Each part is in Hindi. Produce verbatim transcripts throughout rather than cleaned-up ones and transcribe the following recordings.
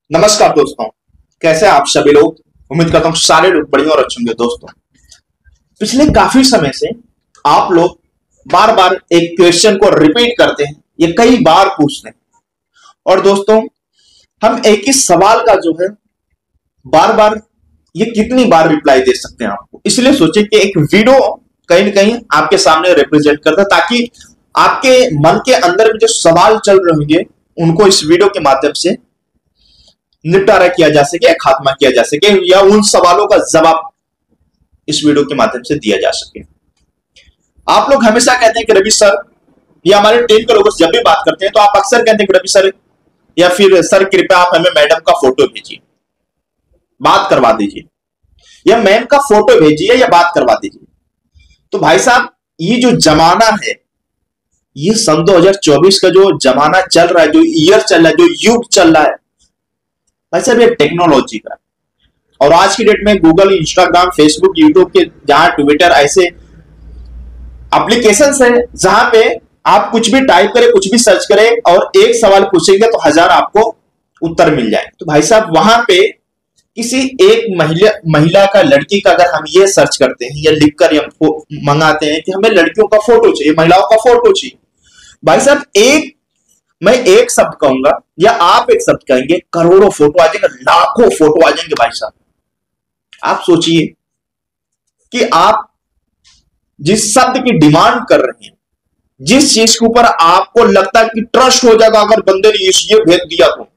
नमस्कार दोस्तों, कैसे हैं आप सभी लोग। उम्मीद करता हूँ सारे लोग बढ़िया और अच्छे होंगे। दोस्तों, पिछले काफी समय से आप लोग बार बार एक क्वेश्चन को रिपीट करते हैं, ये कई बार पूछते हैं। और दोस्तों, हम एक ही सवाल का जो है बार बार ये कितनी बार रिप्लाई दे सकते हैं आपको, इसलिए सोचे कि एक वीडियो कहीं ना कहीं आपके सामने रिप्रेजेंट करता, ताकि आपके मन के अंदर में जो सवाल चल रहे होंगे उनको इस वीडियो के माध्यम से निपटारा किया जा सके, खात्मा किया जा सके, या उन सवालों का जवाब इस वीडियो के माध्यम से दिया जा सके। आप लोग हमेशा कहते हैं कि रवि सर, या हमारे टीम के लोगों से जब भी बात करते हैं तो आप अक्सर कहते हैं कि रवि सर या फिर सर कृपया आप हमें मैडम का फोटो भेजिए, बात करवा दीजिए, या मैम का फोटो भेजिए या बात करवा दीजिए। तो भाई साहब, ये जो जमाना है, ये सन दो हज़ार चौबीस का जो जमाना चल रहा है, जो ईयर चल रहा है, जो युग चल रहा है, भाई साहब ये टेक्नोलॉजी का। और आज की डेट में गूगल, इंस्टाग्राम, फेसबुक, यूट्यूब के जहां ट्विटर ऐसे एप्लीकेशंस है जहां पे आप कुछ भी टाइप करें, कुछ भी सर्च करें और एक सवाल पूछेंगे तो हजार आपको उत्तर मिल जाए। तो भाई साहब, वहां पे किसी एक महिला महिला का, लड़की का अगर हम ये सर्च करते हैं या लिखकर हम मंगाते हैं कि हमें लड़कियों का फोटो चाहिए, महिलाओं का फोटो चाहिए, भाई साहब एक मैं एक शब्द कहूंगा या आप एक शब्द कहेंगे, करोड़ों फोटो आ जाएंगे, लाखों फोटो आ जाएंगे। भाई साहब, आप सोचिए कि आप जिस शब्द की डिमांड कर रहे हैं, जिस चीज के ऊपर आपको लगता है कि ट्रस्ट हो जाएगा, अगर बंदे ने ये भेज दिया तो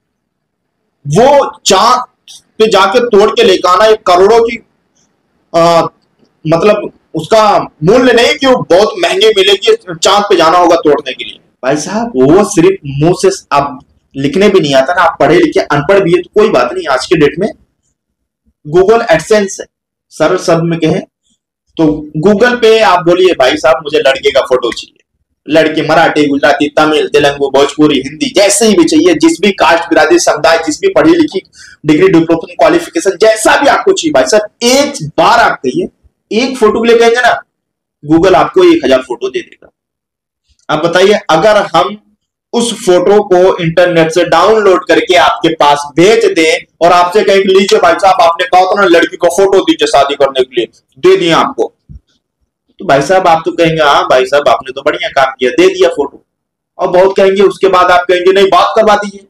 वो चांद पे जाके तोड़ के लेकर आना, एक करोड़ों की आ, मतलब उसका मूल्य नहीं कि वो बहुत महंगे मिलेगी, चांद पे जाना होगा तोड़ने के लिए। भाई साहब, वो सिर्फ मुंह से आप लिखने भी नहीं आता ना, आप पढ़े लिखे अनपढ़ भी है तो कोई बात नहीं। आज के डेट में गूगल एडसेंस है, सरल शब्द में कहें तो गूगल पे आप बोलिए भाई साहब मुझे लड़के का फोटो चाहिए, लड़के मराठी, गुजराती, तमिल, तेलुगु, भोजपुरी, हिंदी, जैसे ही भी चाहिए, जिस भी कास्ट, बिरादरी, समुदाय, जिस भी पढ़ी लिखी, डिग्री, डिप्लोमा, क्वालिफिकेशन, जैसा भी आपको चाहिए, भाई साहब एक बार आप कहिए, एक फोटो के लिए कहेंगे ना, गूगल आपको एक हजार फोटो दे देगा। आप बताइए, अगर हम उस फोटो को इंटरनेट से डाउनलोड करके आपके पास भेज दें और आपसे कहें कि लीजिए भाई साहब, आपने कहा था ना लड़की को फोटो दीजिए शादी करने के लिए, दे दिए आपको, तो भाई साहब आप तो कहेंगे हाँ भाई साहब आपने तो बढ़िया काम किया, दे दिया फोटो। और बहुत कहेंगे, उसके बाद आप कहेंगे नहीं बात करवा दीजिए।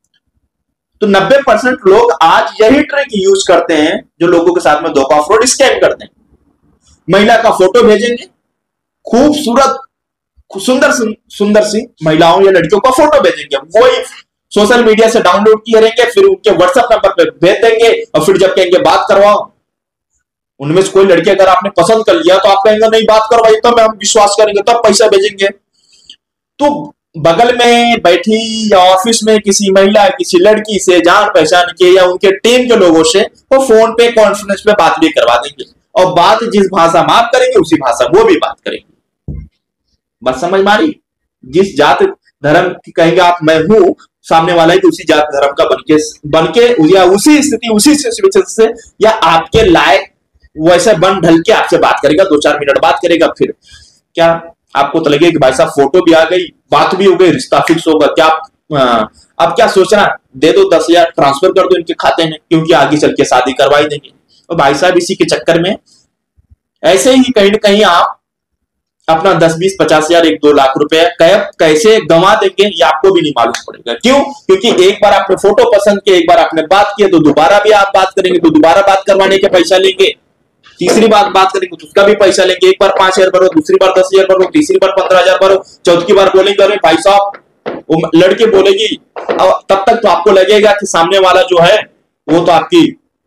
तो नब्बे परसेंट लोग आज यही ट्रिक यूज करते हैं, जो लोगों के साथ में धोखा, फ्रॉड, स्कैम करते हैं। महिला का फोटो भेजेंगे, खूबसूरत सुंदर सुंदर सी महिलाओं या लड़कियों का फोटो भेजेंगे, वही सोशल मीडिया से डाउनलोड किए रहेंगे, फिर उनके व्हाट्सएप नंबर पे भेज देंगे, और फिर जब कहेंगे बात करवाओ, उनमें से कोई लड़की अगर आपने पसंद कर लिया तो आप कहेंगे नहीं बात करवाइए, तो हम विश्वास करेंगे, तब पैसा भेजेंगे। तो बगल में बैठी या ऑफिस में किसी महिला, किसी लड़की से जान पहचान के या उनके टीम के लोगों से वो फोन पे, कॉन्फ्रेंस पे बात भी करवा देंगे, और बात जिस भाषा में आप करेंगे उसी भाषा वो भी बात करेंगे। बात समझ मारी? जिस जात धर्म की कहेंगे आप मैं हूं, सामने वाला ही तो उसी जात धर्म का बनके बनके या उसी स्थिति, उसी सिचुएशन से या आपके लायक वैसे बन ढल के आपसे बात करेगा, दो चार मिनट बात करेगा, फिर क्या आपको तो लगेगा कि भाई साहब फोटो भी आ गई, बात भी हो गई, रिश्ता फिक्स होगा। क्या अब क्या सोचना, दे दो दस हजार ट्रांसफर कर दो इनके खाते में, क्योंकि आगे चल के शादी करवाई देंगे। और भाई साहब इसी के चक्कर में ऐसे ही कहीं ना कहीं आप अपना दस बीस पचास हजार, एक दो लाख रुपए कैसे गंवा देंगे ये आपको भी नहीं मालूम पड़ेगा। क्यों? क्योंकि एक बार आपने फोटो पसंद किया, एक बार आपने बात किया, तो दोबारा भी आप बात करेंगे, तो दोबारा बात करवाने के पैसा लेंगे, तीसरी बार बात करेंगे तो उसका भी पैसा लेंगे। एक बार पांच हजार भरो, दूसरी बार दस हजार भरो, तीसरी बार पंद्रह हजार भरो, चौथी बार बोलेंगे अरे भाई साहब, वो लड़के बोलेगी, तब तक तो आपको लगेगा कि सामने वाला जो है वो तो आपकी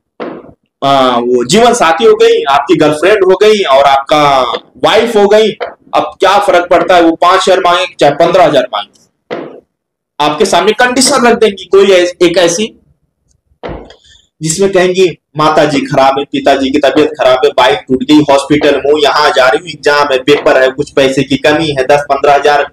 आ, वो जीवन साथी हो गई, आपकी गर्लफ्रेंड हो गई और आपका वाइफ हो गई। अब क्या फर्क पड़ता है, वो पांच हजार मांगे चाहे पंद्रह हजार मांगे, आपके सामने कंडीशन रख देंगी। कोई एक ऐसी जिसमें कहेंगी माता जी खराब है, पिताजी की तबीयत खराब है, बाइक टूट गई, हॉस्पिटल में यहां जा रही हूँ, एग्जाम है, पेपर है, कुछ पैसे की कमी है, दस पंद्रह हजार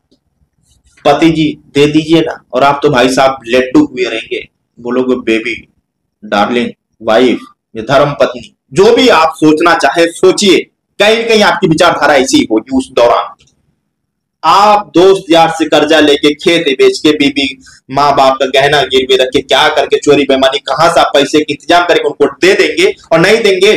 पति जी दे दीजिए ना। और आप तो भाई साहब लड्डू हुए रहेंगे, बोलोगे बेबी, डार्लिंग, वाइफ, धर्म पत्नी, जो भी आप सोचना चाहे सोचिए, कहीं कहीं आपकी विचारधारा ऐसी होगी उस दौरान। आप दोस्त यार से कर्जा लेके, खेत बेच के, बीबी माँ बाप का गहना गिरवी रख के, क्या करके, चोरी बेईमानी, कहां से आप पैसे के इंतजाम करके उनको दे देंगे, और नहीं देंगे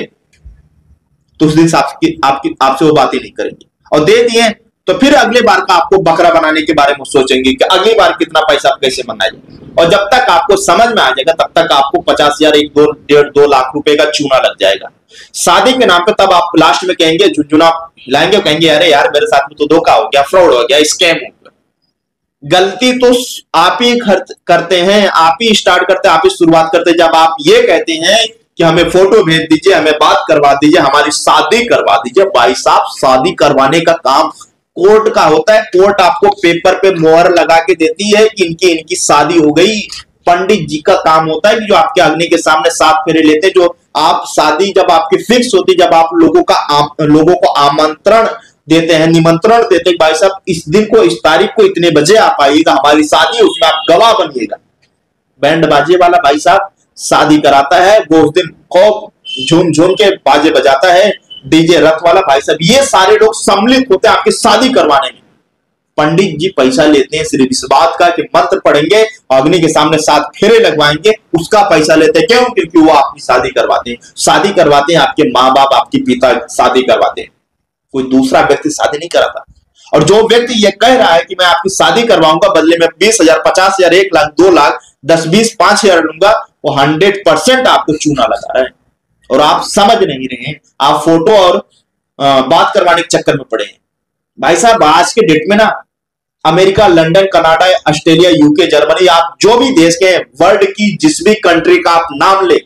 तो उस दिन से आपकी आपकी आपसे वो बातें नहीं करेंगे। और दे दिए तो फिर अगले बार का आपको बकरा बनाने के बारे में सोचेंगे कि अगली बार कितना पैसा आप कैसे बनाएंगे। और जब तक आपको समझ में आ जाएगा तब तक आपको पचास हजार एक दो डेढ़ दो लाख रुपए का चूना लग जाएगा शादी के नाम पे। तब आप लास्ट में कहेंगे, झुनझुना हिलाएंगे, कहेंगे अरे यार मेरे साथ में तो धोखा हो गया, फ्रॉड हो गया, स्कैम हो गया। गलती तो आप ही करते हैं, आप ही स्टार्ट करते हैं, आप ही शुरुआत करते हैं। जब आप ये कहते हैं कि हमें फोटो भेज दीजिए, हमें बात करवा दीजिए, हमारी शादी करवा दीजिए, भाई साहब शादी करवाने का काम कोर्ट का होता है। कोर्ट आपको पेपर पे मोहर लगा के देती है कि इनकी इनकी शादी हो गई। पंडित जी का काम होता है कि जो आपके अग्नि के सामने सात फेरे लेते हैं। जो आप शादी जब आपकी फिक्स होती, जब आप लोगों का आम, लोगों को आमंत्रण देते हैं, निमंत्रण देते हैं, भाई साहब इस दिन को, इस तारीख को इतने बजे आप आइएगा, हमारी शादी, उसमें आप गवाह बनिएगा। बैंड बाजे वाला भाई साहब शादी कराता है, वो उस दिन खूब झूम झूम के बाजे बजाता है। डीजे रथ वाला भाई साहब, ये सारे लोग सम्मिलित होते हैं आपकी शादी करवाने में। पंडित जी पैसा लेते हैं सिर्फ इस बात का कि मंत्र पढ़ेंगे, अग्नि के सामने सात फेरे लगवाएंगे, उसका पैसा लेते हैं। क्यों? क्योंकि वो आपकी शादी करवाते हैं। शादी करवाते हैं आपके माँ बाप, आपके पिता शादी करवाते हैं, कोई दूसरा व्यक्ति शादी नहीं कराता। और जो व्यक्ति ये कह रहा है कि मैं आपकी शादी करवाऊंगा, बदले में बीस हजार, पचास हजार, एक लाख, दो लाख, दस बीस पांच हजार लूंगा, वो हंड्रेड परसेंट आपको चूना लगा रहा है। और आप समझ नहीं रहे हैं, आप फोटो और आ, बात करवाने के चक्कर में पड़े हैं। भाई साहब आज के डेट में ना America, London, Canada, Australia, UK, Germany, आप जो भी देश के वर्ल्ड की जिस भी कंट्री का आप नाम ले,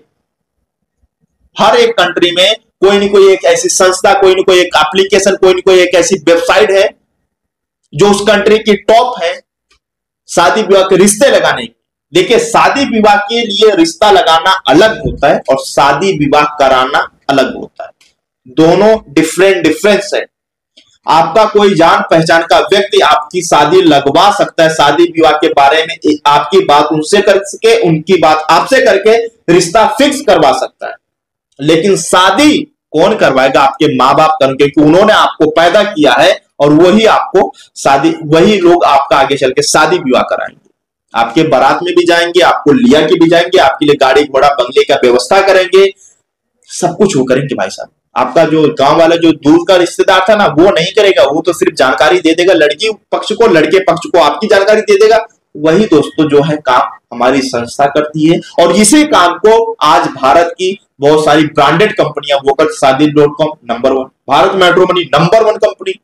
हर एक कंट्री में कोई ना कोई एक ऐसी संस्था, कोई ना कोई एक एप्लीकेशन, कोई ना कोई एक ऐसी वेबसाइट है जो उस कंट्री की टॉप है शादी विवाह के रिश्ते लगाने की। देखिए शादी विवाह के लिए रिश्ता लगाना अलग होता है और शादी विवाह कराना अलग होता है। दोनों डिफरेंट डिफरेंस है। आपका कोई जान पहचान का व्यक्ति आपकी शादी लगवा सकता है, शादी विवाह के बारे में आपकी बात उनसे करके, उनकी बात आपसे करके रिश्ता फिक्स करवा सकता है। लेकिन शादी कौन करवाएगा? आपके माँ बाप करेंगे, क्योंकि उन्होंने आपको पैदा किया है और वही आपको शादी, वही लोग आपका आगे चल के शादी विवाह कराएंगे। आपके बारात में भी जाएंगे, आपको लिया के भी जाएंगे, आपके लिए गाड़ी घोड़ा बंगले का व्यवस्था करेंगे, सब कुछ वो करेंगे भाई साहब। आपका जो गांव वाला जो दूर का रिश्तेदार था ना, वो नहीं करेगा, वो तो सिर्फ जानकारी दे देगा लड़की पक्ष को, लड़के पक्ष को आपकी जानकारी दे देगा। वही दोस्तों जो है काम हमारी संस्था करती है। और इसी काम को आज भारत की बहुत सारी ब्रांडेड कंपनियां, वो कर Shaadi dot com number one, Bharat matrimony number one company,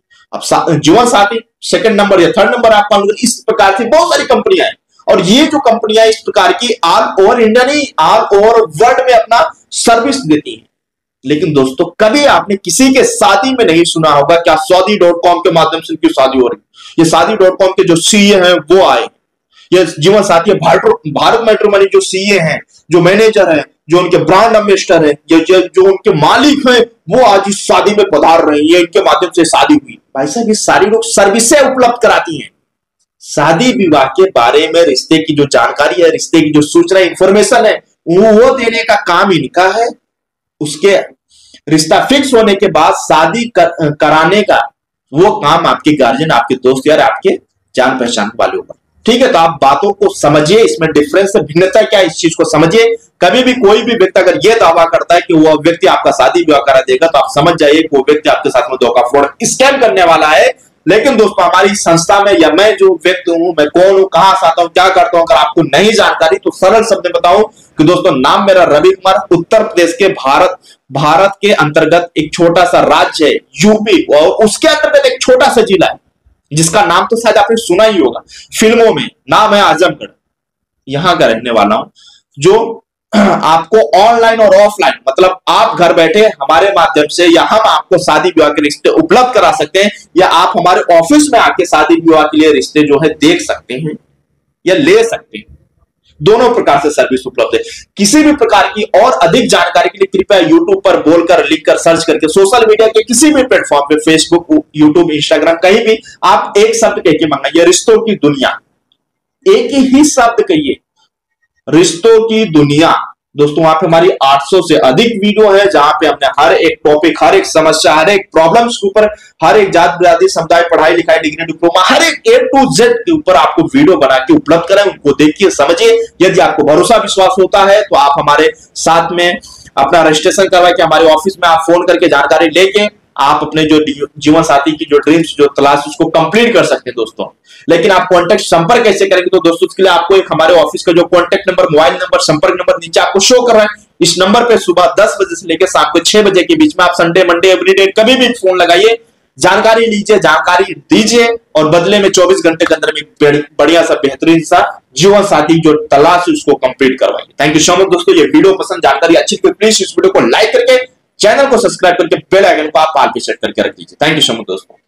अब जीवन साथी सेकंड नंबर या थर्ड नंबर आप मान लो। इस प्रकार की बहुत सारी कंपनियां हैं। और ये जो कंपनियां इस प्रकार की ऑल ओवर इंडिया नहीं, ऑल ओवर वर्ल्ड में अपना सर्विस देती है। लेकिन दोस्तों कभी आपने किसी के शादी में नहीं सुना होगा क्या सऊदी डॉट कॉम के माध्यम से उनकी शादी हो रही है। ये शादी डॉट कॉम के जो सीए हैं वो आए, ये जीवन साथी भारत मैट्रिमोनी जो सीए हैं, जो मैनेजर हैं, जो उनके ब्रांड एम्बेसडर हैं, जो, जो, जो उनके मालिक हैं, वो आज इस शादी में पधार रहे हैं। इनके माध्यम से शादी हुई। भाई साहब ये सारी लोग सर्विसें उपलब्ध कराती हैं। शादी विवाह के बारे में रिश्ते की जो जानकारी है, रिश्ते की जो सूचना इंफॉर्मेशन है, वो देने का काम इनका है। उसके रिश्ता फिक्स होने के बाद शादी कर, कराने का वो काम आपके गार्जियन, आपके दोस्त यार, आपके जान पहचान वाले होगा। ठीक है, तो आप बातों को समझिए, इसमें डिफरेंस है, भिन्नता क्या है, इस चीज को समझिए। कभी भी कोई भी व्यक्ति अगर यह दावा करता है कि वो व्यक्ति आपका शादी विवाह करा देगा, तो आप समझ जाइए वो व्यक्ति आपके साथ में धोखा, फ्रॉड, स्कैम करने वाला है। लेकिन दोस्तों हमारी संस्था में, या मैं जो व्यक्ति हूं, मैं कौन हूं, कहां से आता हूं, क्या करता हूं, अगर आपको नहीं जानकारी तो सरल शब्द में बताऊं कि दोस्तों नाम मेरा रवि कुमार, उत्तर प्रदेश के भारत भारत के अंतर्गत एक छोटा सा राज्य है यूपी, और उसके अंतर्गत एक छोटा सा जिला है जिसका नाम तो शायद आपने सुना ही होगा फिल्मों में, नाम है आजमगढ़। यहां का रहने वाला हूं, जो आपको ऑनलाइन और ऑफलाइन, मतलब आप घर बैठे हमारे माध्यम से, या हम आपको शादी विवाह के रिश्ते उपलब्ध करा सकते हैं, या आप हमारे ऑफिस में आके शादी विवाह के लिए रिश्ते जो है देख सकते हैं या ले सकते हैं। दोनों प्रकार से सर्विस उपलब्ध है। किसी भी प्रकार की और अधिक जानकारी के लिए कृपया यूट्यूब पर बोलकर, लिखकर, सर्च करके, सोशल मीडिया के किसी भी प्लेटफॉर्म पे, फेसबुक, यूट्यूब, इंस्टाग्राम, कहीं भी आप एक शब्द कह के मंगाइए, रिश्तों की दुनिया। एक ही शब्द कहिए, रिश्तों की दुनिया। दोस्तों वहां पे हमारी आठ सौ से अधिक वीडियो है, जहां पे हमने हर एक टॉपिक, हर एक समस्या, हर एक प्रॉब्लम्स के ऊपर, हर एक जात बिरादरी समुदाय, पढ़ाई लिखाई, डिग्री डिप्लोमा, हर एक ए टू जेड के ऊपर आपको वीडियो बना के उपलब्ध कराए। उनको देखिए, समझिए। यदि आपको भरोसा विश्वास होता है तो आप हमारे साथ में अपना रजिस्ट्रेशन करवा के हमारे ऑफिस में आप फोन करके जानकारी लेके आप अपने जो जीवन साथी की जो ड्रीम्स, जो तलाश, उसको कंप्लीट कर सकते हैं दोस्तों। लेकिन आप कांटेक्ट संपर्क कैसे करेंगे? तो दोस्तों उसके लिए आपको एक हमारे ऑफिस का जो कांटेक्ट नंबर, मोबाइल नंबर, संपर्क नंबर नीचे आपको शो कर रहा है, इस नंबर पे सुबह दस बजे से लेकर शाम को छह बजे के बीच में आप संडे मंडे एवरीडे कभी भी फोन लगाइए, जानकारी लीजिए, जानकारी दीजिए और बदले में चौबीस घंटे के अंदर में बढ़िया सा बेहतरीन सा जीवन साथी जो तलाश उसको कंप्लीट करवाइए। थैंक यू सो मच दोस्तों। ये वीडियो पसंद, जानकारी अच्छी लगी, प्लीज इस वीडियो को लाइक करके, चैनल को सब्सक्राइब करके बेल आइकन को आप आगे सेट करके रख लीजिए। थैंक यू सो मच दोस्तों।